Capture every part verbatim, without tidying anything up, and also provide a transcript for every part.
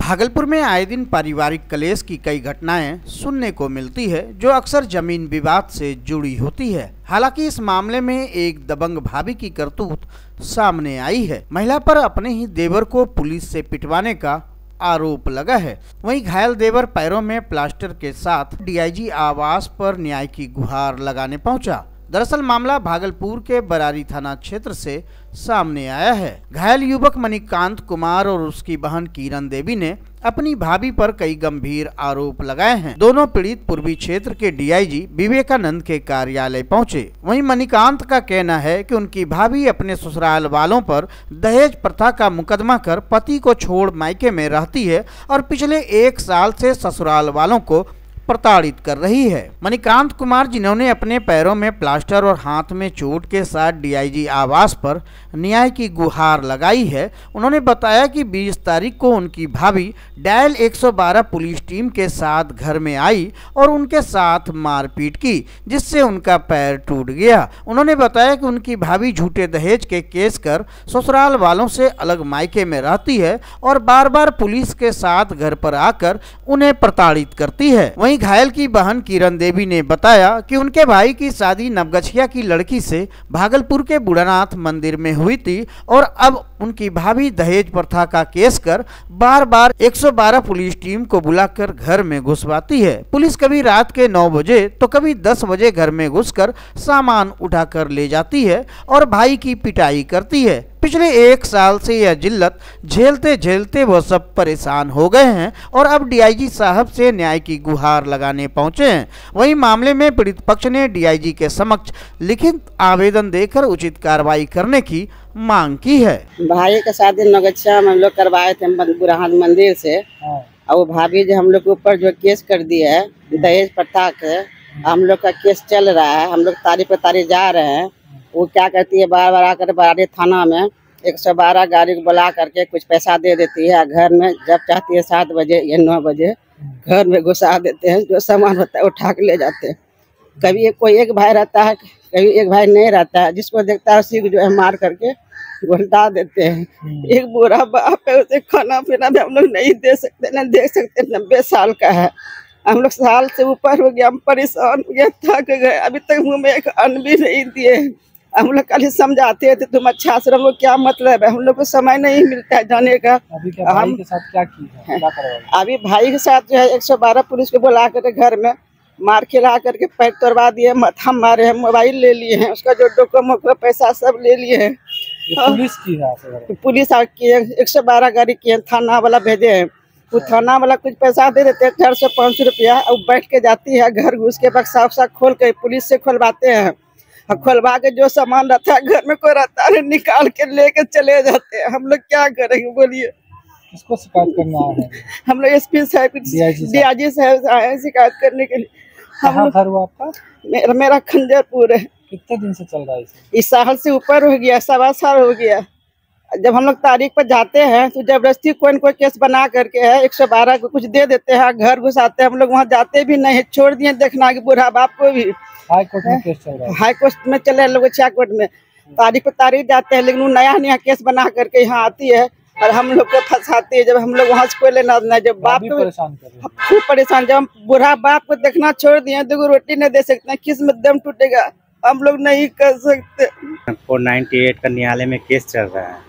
भागलपुर में आए दिन पारिवारिक कलेश की कई घटनाएं सुनने को मिलती है जो अक्सर जमीन विवाद से जुड़ी होती है। हालांकि इस मामले में एक दबंग भाभी की करतूत सामने आई है। महिला पर अपने ही देवर को पुलिस से पिटवाने का आरोप लगा है। वहीं घायल देवर पैरों में प्लास्टर के साथ डीआईजी आवास पर न्याय की गुहार लगाने पहुंचा। दरअसल मामला भागलपुर के बरारी थाना क्षेत्र से सामने आया है। घायल युवक मणिकांत कुमार और उसकी बहन किरण देवी ने अपनी भाभी पर कई गंभीर आरोप लगाए हैं। दोनों पीड़ित पूर्वी क्षेत्र के डीआईजी विवेकानंद के कार्यालय पहुंचे। वहीं मणिकांत का कहना है कि उनकी भाभी अपने ससुराल वालों पर दहेज प्रथा का मुकदमा कर पति को छोड़ मायके में रहती है और पिछले एक साल से ससुराल वालों को प्रताड़ित कर रही है। मणिकांत कुमार, जिन्होंने अपने पैरों में प्लास्टर और हाथ में चोट के साथ डीआईजी आवास पर न्याय की गुहार लगाई है, उन्होंने बताया कि बीस तारीख को उनकी भाभी डायल एक सौ बारह पुलिस टीम के साथ घर में आई और उनके साथ मारपीट की, जिससे उनका पैर टूट गया। उन्होंने बताया कि उनकी भाभी झूठे दहेज के केस कर ससुराल वालों से अलग मायके में रहती है और बार बार पुलिस के साथ घर पर आकर उन्हें प्रताड़ित करती है। वहीं घायल की बहन किरण देवी ने बताया कि उनके भाई की शादी नवगछिया की लड़की से भागलपुर के बुढ़ानाथ मंदिर में हुई थी और अब उनकी भाभी दहेज प्रथा का केस कर बार बार एक सौ बारह पुलिस टीम को बुलाकर घर में घुसवाती है। पुलिस कभी रात के नौ बजे तो कभी दस बजे घर में घुसकर सामान उठाकर ले जाती है और भाई की पिटाई करती है। पिछले एक साल से यह जिल्लत झेलते झेलते वो सब परेशान हो गए हैं और अब डीआईजी साहब से न्याय की गुहार लगाने पहुंचे हैं। वहीं मामले में पीड़ित पक्ष ने डीआईजी के समक्ष लिखित आवेदन देकर उचित कार्रवाई करने की मांग की है। भाई का शादी नवगछिया में हम लोग करवाए थे बुढ़ानाथ मंदिर से, और वो भाभी जो हम लोग के ऊपर जो केस कर दिया है दहेज प्रथा के, हम लोग का केस चल रहा है। हम लोग तारीख पे तारीख जा रहे हैं। वो क्या करती है, बार बार आकर बरारी थाना में एक सौ बारह गाड़ी को बुला करके कुछ पैसा दे देती है। घर में जब चाहती है सात बजे या नौ बजे घर में घुसा देते हैं। जो सामान होता है उठा के ले जाते हैं। कभी कोई एक भाई रहता है, कभी एक भाई नहीं रहता है। जिसको देखता है उसी को जो है मार करके घुलटा देते हैं। एक बुरा बाप है, उसे खाना पीना भी हम लोग नहीं दे सकते, न देख सकते। नब्बे साल का है, हम लोग साल से ऊपर हो गया, हम परेशान हो गया, थक गए। अभी तक मुँह में एक अन्न भी नहीं दिए। हम लोग कल समझाते थे तुम अच्छा आश्रम को, क्या मतलब है, हम लोग को समय नहीं मिलता है जाने का। अभी क्या भाई के साथ क्या की है? क्या अभी भाई के साथ जो है एक सौ बारह पुलिस को बुला कर घर में मार खिला करके पैर तोड़वा दिए, माथा मारे हैं, मोबाइल ले लिए हैं, उसका जो डॉक्यूमेंट पैसा सब ले लिए हैं। पुलिस की है, पुलिस की एक सौ बारह गाड़ी की है, थाना वाला भेजे हैं। वो थाना वाला कुछ पैसा दे देते हैं, चार सौ पाँच सौ रुपया, और बैठ के जाती है घर घुस के बक्सा उक्सा खोल के पुलिस से खोलवाते हैं। खोलवा के जो सामान रहता है घर में कोई रहता है निकाल के लेके चले जाते हैं। हम लोग क्या करेंगे बोलिए? किसको शिकायत करना है? हम लोग एसपी साहब डीआईजी साहब आए शिकायत करने के लिए। हम घर हुआ आपका? मेरा मेरा खंजरपुर है। कितने दिन से चल रहा है इसे? इस साल से ऊपर हो गया, सवा साल हो गया। जब हम लोग तारीख पर जाते हैं तो जबरदस्ती कोई न कोई केस बना करके है एक सौ बारह को कुछ दे देते हैं, घर घुसाते हैं। हम लोग वहाँ जाते भी नहीं, छोड़ दिए देखना कि बुढ़ा बाप को भी। हाई कोर्ट में केस चल रहा है। हाई कोर्ट में चले लोग, छह कोर्ट में तारीख पर तारीख जाते हैं, लेकिन वो नया नया केस बना करके यहाँ आती है और हम लोग को फंसाती है। जब हम लोग वहाँ से कोई लेना नहीं, जब बाप को परेशान कर रहे हैं, खूब परेशान। जब हम बुढ़ा बाप को देखना छोड़ दिए, दो रोटी नहीं दे सकते, किस में दम टूटेगा, हम लोग नहीं कर सकते। फोर नाइन्टी एट का न्यायालय में केस चल रहा है,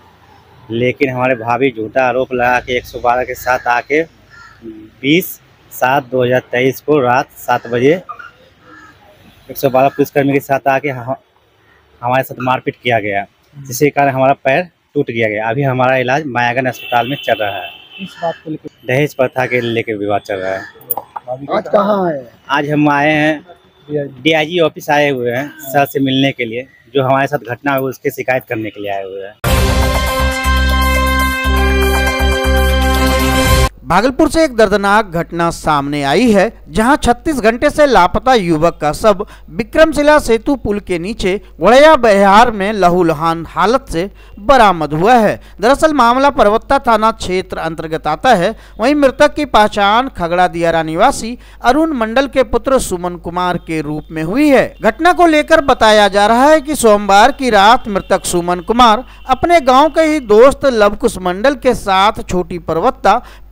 लेकिन हमारे भाभी झूठा आरोप लगा के एक सौ बारह के साथ आके बीस सात दो हजार तेईस को रात सात बजे एक सौ बारह पुलिसकर्मी के साथ आके हमारे साथ मारपीट किया गया, जिसके कारण हमारा पैर टूट गया गया। अभी हमारा इलाज मायागंज अस्पताल में चल रहा है। इस बात को लेकर दहेज प्रथा के लेकर विवाद चल रहा है। आज कहाँ है? आज हम आए हैं डीआईजी ऑफिस आए हुए हैं सर से मिलने के लिए। जो हमारे साथ घटना हुई उसकी शिकायत करने के लिए आए हुए हैं। भागलपुर से एक दर्दनाक घटना सामने आई है, जहां छत्तीस घंटे से लापता युवक का शव विक्रमशिला सेतु पुल के नीचे वड़ैया बिहार में लहूलुहान हालत से बरामद हुआ है। दरअसल मामला परवत्ता थाना क्षेत्र अंतर्गत आता है। वहीं मृतक की पहचान खगड़ा दियारा निवासी अरुण मंडल के पुत्र सुमन कुमार के रूप में हुई है। घटना को लेकर बताया जा रहा है कि सोमवार की रात मृतक सुमन कुमार अपने गाँव के ही दोस्त लवकुश मंडल के साथ छोटी परवत्ता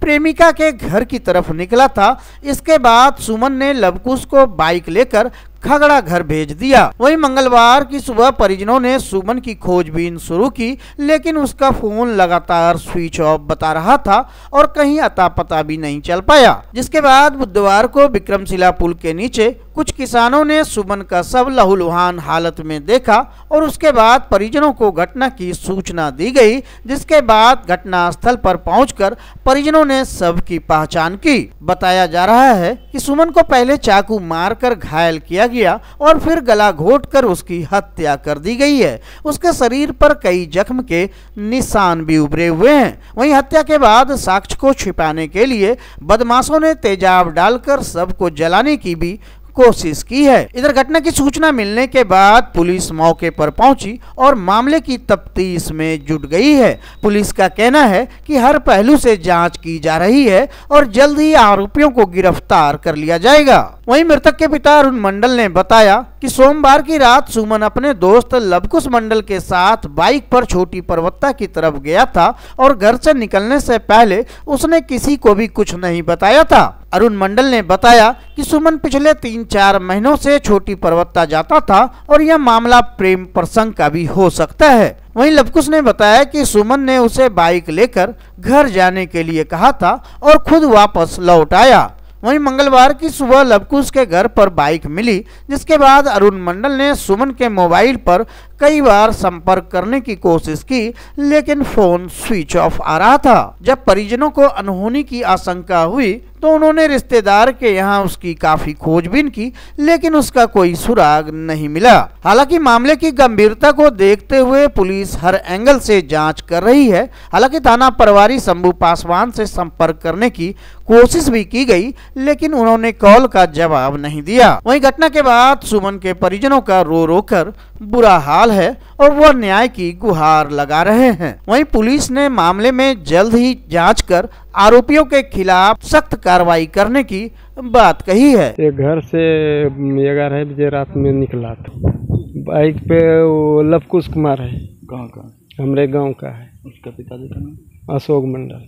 प्रेमिका के घर की तरफ निकला था। इसके बाद सुमन ने लवकुश को बाइक लेकर खगड़ा घर भेज दिया। वहीं मंगलवार की सुबह परिजनों ने सुमन की खोजबीन शुरू की, लेकिन उसका फोन लगातार स्विच ऑफ बता रहा था और कहीं अता पता भी नहीं चल पाया। जिसके बाद बुधवार को विक्रमशिला पुल के नीचे कुछ किसानों ने सुमन का शव लहूलुहान हालत में देखा और उसके बाद परिजनों को घटना की सूचना दी गई। जिसके बाद घटनास्थल पर पहुंचकर परिजनों ने शव की पहचान की। बताया जा रहा है कि सुमन को पहले चाकू मारकर घायल किया गया और फिर गला घोंटकर उसकी हत्या कर दी गई है। उसके शरीर पर कई जख्म के निशान भी उभरे हुए हैं। वहीं हत्या के बाद साक्ष्य को छिपाने के लिए बदमाशों ने तेजाब डालकर शव को जलाने की भी कोशिश की है। इधर घटना की सूचना मिलने के बाद पुलिस मौके पर पहुंची और मामले की तफ्तीश में जुट गई है। पुलिस का कहना है कि हर पहलू से जांच की जा रही है और जल्द ही आरोपियों को गिरफ्तार कर लिया जाएगा। वहीं मृतक के पिता अरुण मंडल ने बताया कि सोमवार की रात सुमन अपने दोस्त लवकुश मंडल के साथ बाइक पर छोटी पर्वता की तरफ गया था और घर से निकलने से पहले उसने किसी को भी कुछ नहीं बताया था। अरुण मंडल ने बताया कि सुमन पिछले तीन चार महीनों से छोटी पर्वता जाता था और यह मामला प्रेम प्रसंग का भी हो सकता है। वहीं लवकुश ने बताया कि सुमन ने उसे बाइक लेकर घर जाने के लिए कहा था और खुद वापस लौट आया। वहीं मंगलवार की सुबह लवकुश के घर पर बाइक मिली, जिसके बाद अरुण मंडल ने सुमन के मोबाइल पर कई बार संपर्क करने की कोशिश की, लेकिन फोन स्विच ऑफ आ रहा था। जब परिजनों को अनहोनी की आशंका हुई तो उन्होंने रिश्तेदार के यहाँ उसकी काफी खोजबीन की, लेकिन उसका कोई सुराग नहीं मिला। हालांकि मामले की गंभीरता को देखते हुए पुलिस हर एंगल से जांच कर रही है। हालांकि थाना प्रभारी शंभू पासवान से संपर्क करने की कोशिश भी की गई, लेकिन उन्होंने कॉल का जवाब नहीं दिया। वहीं घटना के बाद सुमन के परिजनों का रो रो कर बुरा हाल है और वह न्याय की गुहार लगा रहे हैं। वहीं पुलिस ने मामले में जल्द ही जांच कर आरोपियों के खिलाफ सख्त कार्रवाई करने की बात कही है। ये घर से ग्यारह बजे रात में निकला था, बाइक पे वो लवकुश कुमार है। कहाँ का? हमारे गांव का है। उसका पिताजी का नाम? अशोक मंडल।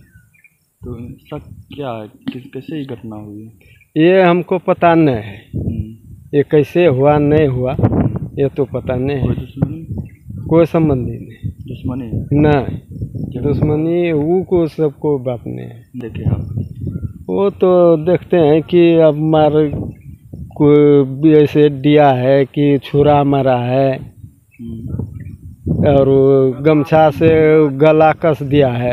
तो शक क्या है, किस कैसे ही घटना हुई? ये हमको पता नहीं है, ये कैसे हुआ नहीं हुआ ये तो पता नहीं है। कोई दुश्मनी? कोई संबंधी नहीं। दुश्मनी? नहीं, दुश्मनी वो को सबको बात नहीं है। देखे आप? वो तो देखते हैं कि अब मार कोई ऐसे दिया है कि छुरा मारा है और गमछा से गला कस दिया है,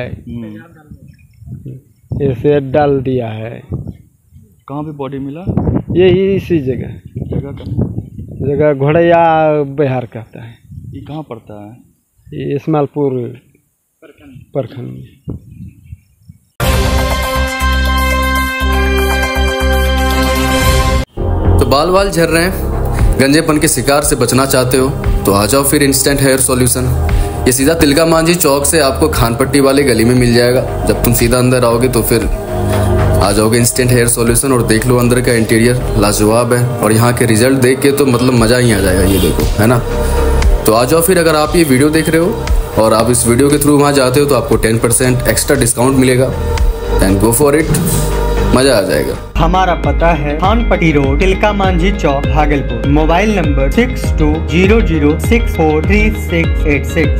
ऐसे डाल दिया है। कहाँ पे बॉडी मिला? यही इसी जगह जगह का जगह घोड़ैया बिहार कहता है। ये कहाँ पड़ता है? ये इस्माइलपुर प्रखंड में। तो बाल बाल झड़ रहे हैं, गंजेपन के शिकार से बचना चाहते हो तो आ जाओ फिर इंस्टेंट हेयर सॉल्यूशन। ये सीधा तिलका मांझी चौक से आपको खान पट्टी वाले गली में मिल जाएगा। जब तुम सीधा अंदर आओगे तो फिर आ जाओगे इंस्टेंट हेयर सॉल्यूशन और देख लो अंदर का इंटीरियर लाजवाब है और यहाँ के रिजल्ट देख के तो मतलब मज़ा ही आ जाएगा। ये देखो, है ना। तो आ जाओ फिर। अगर आप ये वीडियो देख रहे हो और आप इस वीडियो के थ्रू वहाँ जाते हो तो आपको टेन परसेंट एक्स्ट्रा डिस्काउंट मिलेगा। एंड गो फॉर इट, मज़ा आ जाएगा। हमारा पता है खान पट्टी रोड, तिलका मांझी चौक, Bhagalpur. Mobile number six two zero zero six four three six eight six.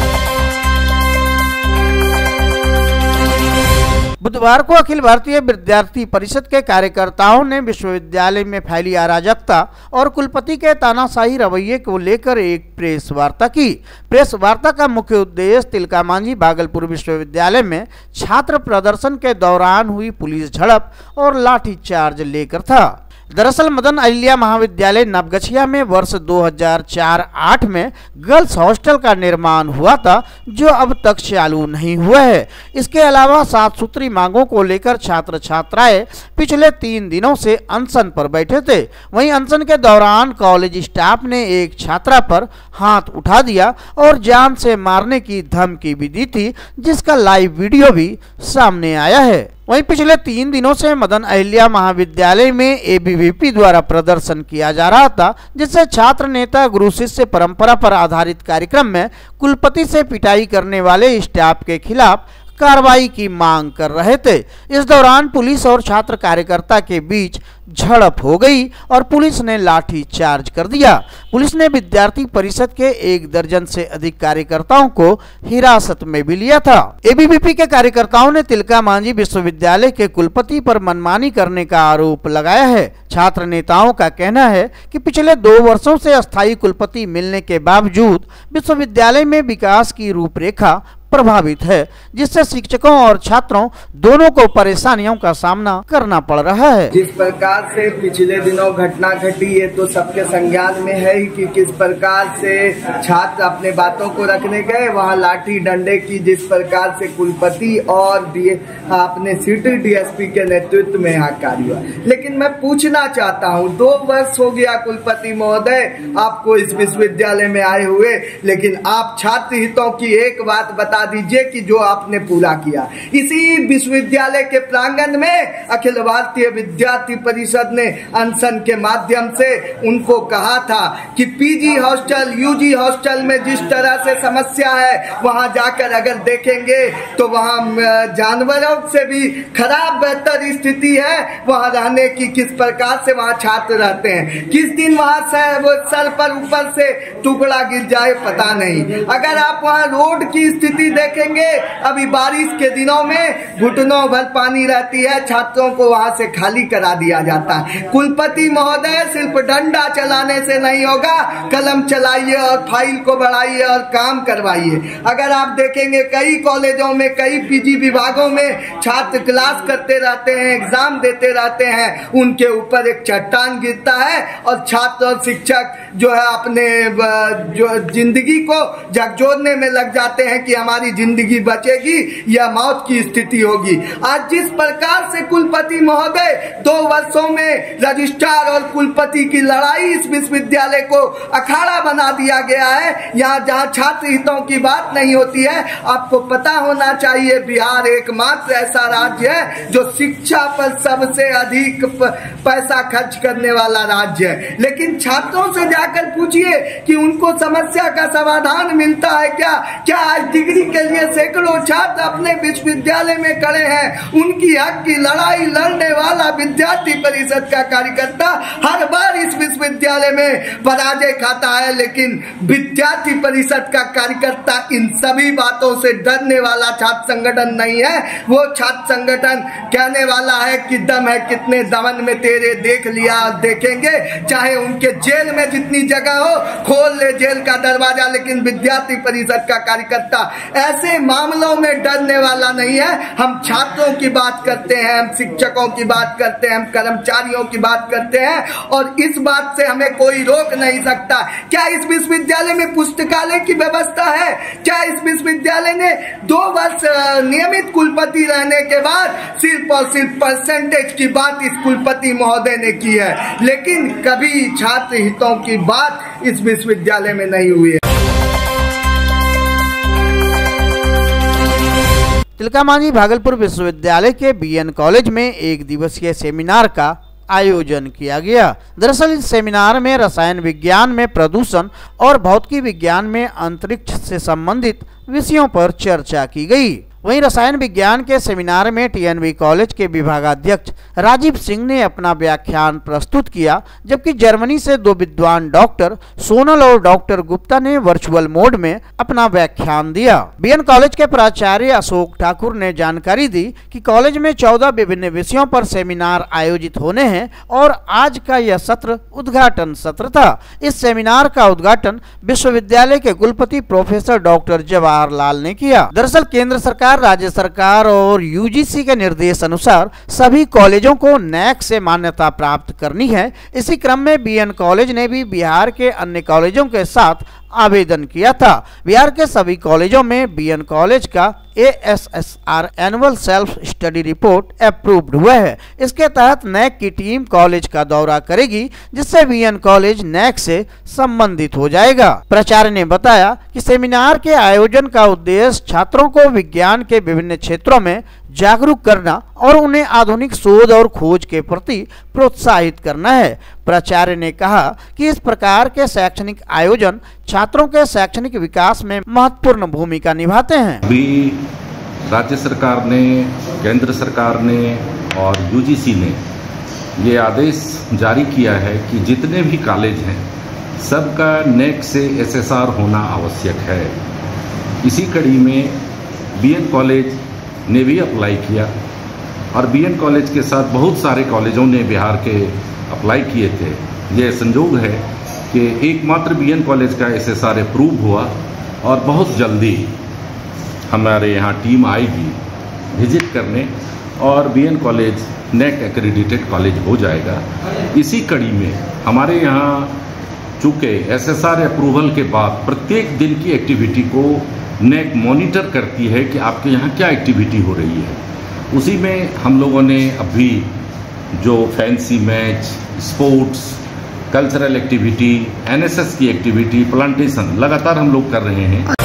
बुधवार को अखिल भारतीय विद्यार्थी परिषद के कार्यकर्ताओं ने विश्वविद्यालय में फैली अराजकता और कुलपति के तानाशाही रवैये को लेकर एक प्रेस वार्ता की। प्रेस वार्ता का मुख्य उद्देश्य तिलका मांझी भागलपुर विश्वविद्यालय में छात्र प्रदर्शन के दौरान हुई पुलिस झड़प और लाठीचार्ज लेकर था। दरअसल मदन अहिल्या महाविद्यालय नवगछिया में वर्ष दो हज़ार चार आठ में गर्ल्स हॉस्टल का निर्माण हुआ था, जो अब तक चालू नहीं हुआ है। इसके अलावा सात सूत्री मांगों को लेकर छात्र छात्राएं पिछले तीन दिनों से अनशन पर बैठे थे। वहीं अनशन के दौरान कॉलेज स्टाफ ने एक छात्रा पर हाथ उठा दिया और जान से मारने की धमकी भी दी थी, जिसका लाइव वीडियो भी सामने आया है। वहीं पिछले तीन दिनों से मदन अहिल्या महाविद्यालय में एबीवीपी द्वारा प्रदर्शन किया जा रहा था, जिससे छात्र नेता गुरु शिष्य परंपरा पर आधारित कार्यक्रम में कुलपति से पिटाई करने वाले स्टाफ के खिलाफ कार्रवाई की मांग कर रहे थे। इस दौरान पुलिस और छात्र कार्यकर्ता के बीच झड़प हो गई और पुलिस ने लाठी चार्ज कर दिया। पुलिस ने विद्यार्थी परिषद के एक दर्जन से अधिक कार्यकर्ताओं को हिरासत में भी लिया था। एबीवीपी के कार्यकर्ताओं ने तिलका मांझी विश्वविद्यालय के कुलपति पर मनमानी करने का आरोप लगाया है। छात्र नेताओं का कहना है कि पिछले दो वर्षों से अस्थायी कुलपति मिलने के बावजूद विश्वविद्यालय में विकास की रूपरेखा प्रभावित है, जिससे शिक्षकों और छात्रों दोनों को परेशानियों का सामना करना पड़ रहा है। जिस प्रकार से पिछले दिनों घटना घटी है तो सबके संज्ञान में है ही कि किस प्रकार से छात्र अपने बातों को रखने गए, वहां लाठी डंडे की जिस प्रकार से कुलपति और अपने सिटी डीएसपी के नेतृत्व में यहाँ कार्य हुआ। लेकिन मैं पूछना चाहता हूँ, दो वर्ष हो गया कुलपति महोदय आपको इस विश्वविद्यालय में आए हुए, लेकिन आप छात्र हितों की एक बात बता दीजिए कि जो आपने पूरा किया। इसी विश्वविद्यालय के प्रांगण में अखिल भारतीय विद्यार्थी परिषद ने अनशन के माध्यम से उनको कहा था कि पीजी हॉस्टल, यूजी हॉस्टल में जिस तरह से समस्या है वहां जाकर अगर देखेंगे तो वहां जानवरों से भी खराब बेहतर स्थिति है वहां रहने की। किस प्रकार से वहां छात्र रहते हैं, किस दिन वहां सर पर ऊपर से टुकड़ा गिर जाए पता नहीं। अगर आप वहां रोड की स्थिति देखेंगे, अभी बारिश के दिनों में घुटनों भर पानी रहती है, छात्रों को वहां से खाली करा दिया जाता है। कुलपति महोदय सिर्फ डंडा चलाने से नहीं होगा, कलम चलाइए और फाइल को बढ़ाइए और काम करवाइए। अगर आप देखेंगे कई कॉलेजों में, कई पीजी विभागों में छात्र क्लास करते रहते हैं, एग्जाम देते रहते हैं, उनके ऊपर एक चट्टान गिरता है और छात्र और शिक्षक जो है अपने जो जिंदगी को झकझोरने में लग जाते हैं कि हमारी जिंदगी बचेगी या मौत की स्थिति होगी। आज जिस प्रकार से कुलपति महोदय दो वर्षों में रजिस्ट्रार और कुलपति की लड़ाई इस विश्वविद्यालय को अखाड़ा बना दिया गया है, यहाँ जहाँ छात्र हितों की बात नहीं होती है। आपको पता होना चाहिए बिहार एकमात्र ऐसा राज्य है जो शिक्षा पर सबसे अधिक पैसा खर्च करने वाला राज्य है, लेकिन छात्रों से जाकर पूछिए कि उनको समस्या का समाधान मिलता है क्या? क्या आज डिग्री के लिए सैकड़ों छात्र अपने विश्वविद्यालय में खड़े हैं? उनकी हक की लड़ाई लड़ने वाला विद्यार्थी परिषद का कार्यकर्ता हर बार इस विश्वविद्यालय में पराजय खाता है, लेकिन विद्यार्थी परिषद का कार्यकर्ता इन सभी बातों से डरने वाला छात्र संगठन नहीं है। वो छात्र संगठन कहने वाला है कि दम है कितने दमन में तेरे, देख लिया और देखेंगे, चाहे उनके जेल में जितनी जगह हो खोल ले जेल का दरवाजा, लेकिन विद्यार्थी परिषद का कार्यकर्ता ऐसे मामलों में डरने वाला नहीं है। हम छात्रों की बात करते हैं, हम शिक्षकों की बात करते हैं, हम कर्मचारियों की बात करते हैं और इस बात से हमें कोई रोक नहीं सकता। क्या इस विश्वविद्यालय में पुस्तकालय की व्यवस्था है? क्या इस विश्वविद्यालय ने दो वर्ष नियमित कुलपति रहने के बाद सिर्फ और सिर्फ परसेंटेज की बात इस कुलपति महोदय ने की है, लेकिन कभी छात्र हितों की बात इस विश्वविद्यालय में नहीं हुई है। तिलका मांझी भागलपुर विश्वविद्यालय के बीएन कॉलेज में एक दिवसीय सेमिनार का आयोजन किया गया। दरअसल इस सेमिनार में रसायन विज्ञान में प्रदूषण और भौतिकी विज्ञान में अंतरिक्ष से संबंधित विषयों पर चर्चा की गई। वहीं रसायन विज्ञान के सेमिनार में टीएनवी कॉलेज के विभागाध्यक्ष राजीव सिंह ने अपना व्याख्यान प्रस्तुत किया, जबकि जर्मनी से दो विद्वान डॉक्टर सोनल और डॉक्टर गुप्ता ने वर्चुअल मोड में अपना व्याख्यान दिया। बीएन कॉलेज के प्राचार्य अशोक ठाकुर ने जानकारी दी कि कॉलेज में चौदह विभिन्न विषयों पर सेमिनार आयोजित होने हैं और आज का यह सत्र उद्घाटन सत्र था। इस सेमिनार का उद्घाटन विश्वविद्यालय के कुलपति प्रोफेसर डॉक्टर जवाहर लाल ने किया। दरअसल केंद्र सरकार, राज्य सरकार और यूजीसी के निर्देश अनुसार सभी कॉलेजों को नैक से मान्यता प्राप्त करनी है। इसी क्रम में बीएन कॉलेज ने भी बिहार के अन्य कॉलेजों के साथ आवेदन किया था। बिहार के सभी कॉलेजों में बीएन कॉलेज का A S S R annual self study report approved हुआ है। इसके तहत नैक की टीम कॉलेज का दौरा करेगी, जिससे बीएन कॉलेज नैक से संबंधित हो जाएगा। प्राचार्य ने बताया कि सेमिनार के आयोजन का उद्देश्य छात्रों को विज्ञान के विभिन्न क्षेत्रों में जागरूक करना और उन्हें आधुनिक शोध और खोज के प्रति प्रोत्साहित करना है। प्राचार्य ने कहा कि इस प्रकार के शैक्षणिक आयोजन छात्रों के शैक्षणिक विकास में महत्वपूर्ण भूमिका निभाते हैं। We राज्य सरकार ने, केंद्र सरकार ने और यूजीसी ने ये आदेश जारी किया है कि जितने भी कॉलेज हैं सबका नेक से एसएसआर होना आवश्यक है। इसी कड़ी में बीएन कॉलेज ने भी अप्लाई किया और बीएन कॉलेज के साथ बहुत सारे कॉलेजों ने बिहार के अप्लाई किए थे। ये संजोग है कि एकमात्र बीएन कॉलेज का एसएसआर अप्रूव हुआ और बहुत जल्दी हमारे यहाँ टीम आएगी विजिट करने और BN college NAAC accredited college हो जाएगा। इसी कड़ी में हमारे यहाँ चूँकि एसएसआर अप्रूवल के बाद प्रत्येक दिन की एक्टिविटी को नेक मॉनिटर करती है कि आपके यहाँ क्या एक्टिविटी हो रही है। उसी में हम लोगों ने अभी जो fancy match, sports, cultural activity, NSS की एक्टिविटी, प्लांटेशन लगातार हम लोग कर रहे हैं।